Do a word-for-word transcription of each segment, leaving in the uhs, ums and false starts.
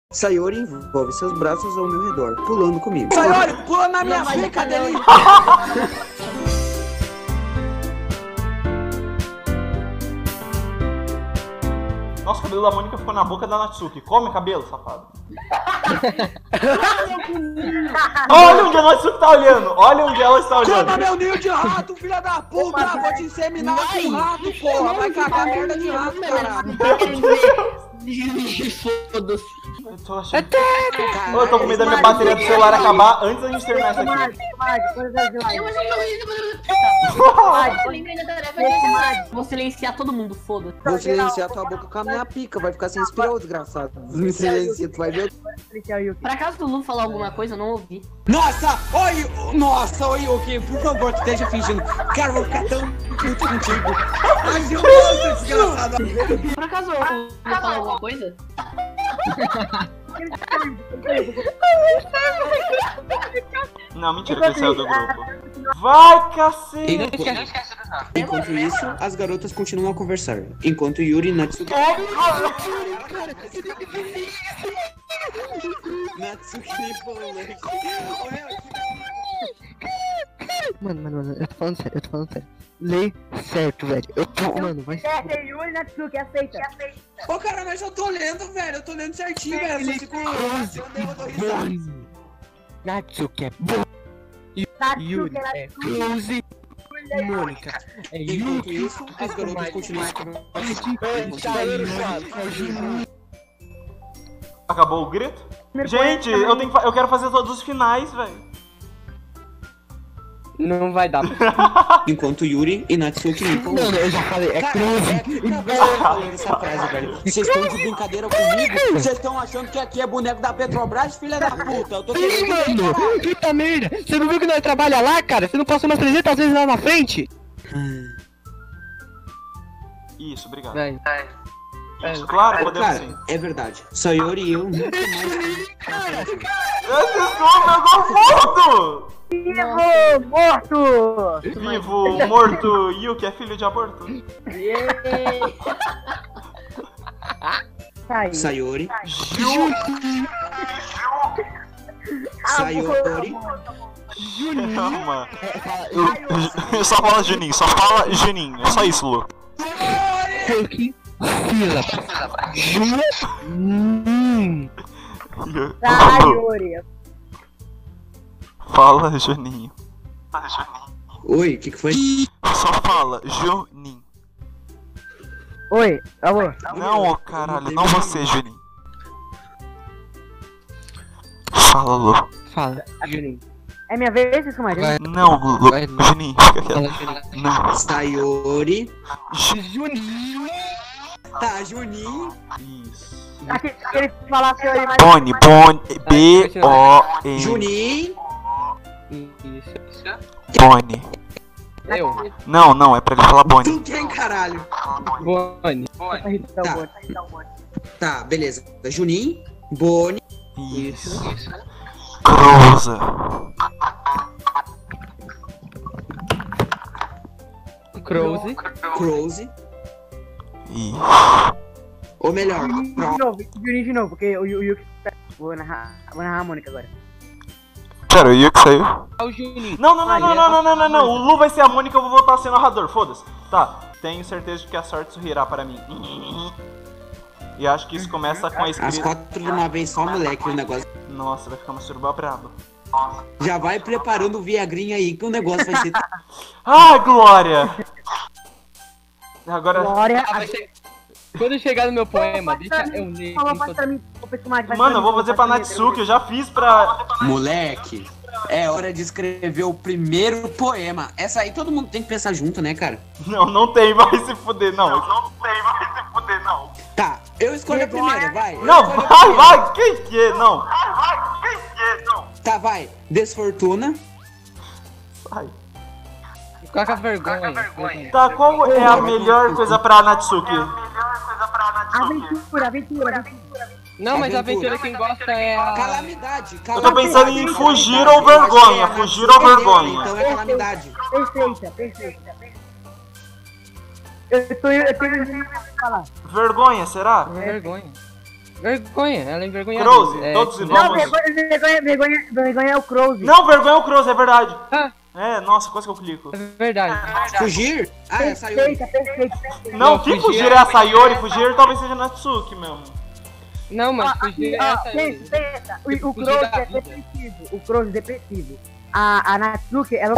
Sayori envolve seus braços ao meu redor, pulando comigo. Sayori, pula na minha pica dele! Nossa, o cabelo da Mônica ficou na boca da Natsuki. Come cabelo, safado. Olha onde a Natsuki tá olhando. Olha onde ela está olhando. Toma meu ninho de rato, filha da puta! Vou te inseminar com rato, porra! Vai cagar merda de rato, caralho! Foda-se. Eu tô achando... Eu tô com medo da minha bateria do celular acabar antes da gente terminar isso aqui. Vou silenciar todo mundo, foda-se. Vou silenciar tua boca com a minha pica, vai ficar sem respirar, ô desgraçado. Me silencia, tu vai ver. Por acaso o Lu falou alguma coisa? Eu não ouvi. Nossa! Oi! Nossa, oi, Yuki, por favor, esteja fingindo. Cara, eu vou ficar tão puto contigo. Ai, meu Deus, desgraçado. Por acaso o Lu falou alguma coisa? Não, mentira, que ele saiu do grupo. Vai, cacete! Enquanto isso, as garotas continuam a conversar. Enquanto Yuri e Natsuki... Natsuki nem falou, né? Mano, mano, mano, eu tô falando sério, eu tô falando sério. Lê certo, velho. Eu tô, mano, vai ser. Yuri Natsuki, aceita. Ô, cara, mas eu tô lendo, velho. Eu tô lendo certinho, velho. Eu só fico... Eu dou risada. Natsuki é bom. Yuri é close. Mônica é Enquanto Yuki. isso, as garotas continuam a conversar. Acabou o grito? Gente, eu, tenho que fa- eu quero fazer todos os finais, velho. Não vai dar. Enquanto Yuri e Natsuki limpam... Não, eu já falei, é Cara, close. é, eu falei essa frase, velho. Vocês estão de brincadeira comigo? Vocês estão achando que aqui é boneco da Petrobras, filha da puta? Eu tô Ih, querendo... mano, puta merda. Você não viu que nós trabalha lá, cara? Você não passou umas trezentas vezes lá na frente? Isso, obrigado. Vai. Isso, claro, podemos Cara, sim. é verdade. Sayori e eu nunca mais... Esse som pegou fogo! Vivo, morto! Vivo, morto, Yuki é filho de aborto. Sai. Sayori... Ju... Sayori... Calma. Eu- Só fala Juninho, só fala Juninho. É só isso, Lu. Que fila. Hum. Sai, Yuri. Fala Juninho. Oi, o que que foi? Só fala Juninho. Oi, alô. Não, ô caralho, não você, Juninho. Fala, Lu. Fala, Juninho. É minha vez, vocês mais? Vai. Não, Lu. Vai. Juninho, fica Fala, quieto. Juninho. Não. Sayori... Juninho. Tá, Juninho... Isso. Aqui, ele falar assim, Yuri, mas... Boni, Boni, B O N. Juninho... Isso. Boni. Eu. Não, não, é pra ele falar Boni. Tu quem, caralho? Boni. Então, Tá. bom, então, bom. Tá, beleza. Juninho... Boni... Isso. Cruza. Crowze. Close... Isso. Ou melhor... Juninho de novo, Juninho de novo, porque o Yu- o Yuki... Vou narrar, vou narrar a Mônica agora. Pera, o Yuki saiu? É o Juninho. Não, não, não, não, não, não, não, não, não. O Lu vai ser a Mônica, eu vou voltar a ser narrador, foda-se. Tá, tenho certeza de que a sorte sorrirá para mim. E acho que isso começa com a As escrita. quatro de uma vez só, moleque, o negócio. Nossa, vai ficar uma suruba braba. Já vai preparando o viagrinha aí, que o negócio vai ser... Ah, Glória! Agora. Glória... Ah, vai ser- Quando chegar no meu poema, deixa eu ler. Falou, enquanto- faz pra mim, o personagem, faz Mano, pra eu mim, vou fazer pra faz mim, Natsuki, eu já fiz pra. Moleque, é hora de escrever o primeiro poema. Essa aí todo mundo tem que pensar junto, né, cara? Não, não tem, vai se fuder, não. Não tem, vai se fuder, não. Tá, eu escolho a primeira, vai. Eu Não, escolho a vai, primeira. vai, quem que é? Não. Tá, vai. Desfortuna. Sai. Fica com a vergonha. Tá, qual é a melhor coisa pra Natsuki? Aventura, aventura, aventura. Não, mas a Aventura. aventura quem gosta é a... Calamidade. Eu calamidade. tô pensando em fugir Calamidade. ou vergonha, Eu achei a fugir Natsuki ou deu, vergonha. Então é calamidade. Perfeita, perfeita. Eu tô, eu tenho um pra falar. Vergonha, será? Uma vergonha. Vergonha, ela é envergonhada. Crowzy, é, todos que- igual. Não, vergonha, vergonha, vergonha, vergonha é o Crowzy. Não, vergonha é o Crows, é verdade. Ah, É, nossa, quase que eu clico. é verdade. Fugir? Ah, é, saiu. Perfeita, perfeita, perfeita. Não, Não, quem fugir fugir é a Sayori, fugir talvez seja a Natsuki mesmo. Não, mas Ah, fugir é ah, essa aí. pensa, pensa. O, Tipo, o fugir Crowzy da é vida. depressivo. O Crowzy é depressivo. A, a Natsuki, ela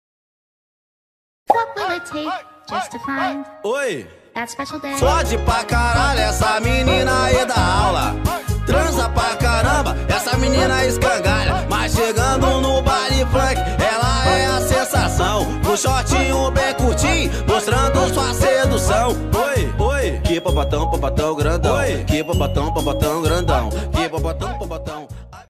What will it take just to find Oi, that special day? fode pra caralho essa menina aí da aula. Transa pra caramba, essa menina escangalha. Mas chegando no baile funk, ela é a sensação. No shortinho bem curtinho, mostrando sua sedução. Oi, oi, que papatão, papatão grandão. Oi, que papatão, papatão grandão.